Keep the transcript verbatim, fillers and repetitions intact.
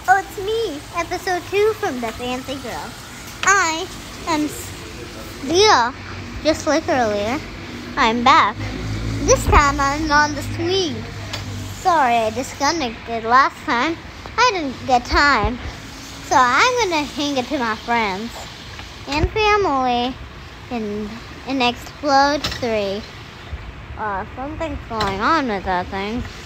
Oh, it's me, episode two from The Fancy Girl. I am Leah, just like earlier. I'm back. This time I'm on the swing. Sorry, I disconnected last time. I didn't get time. So I'm gonna hang it to my friends and family in, in Explode three. Uh, something's going on with that thing.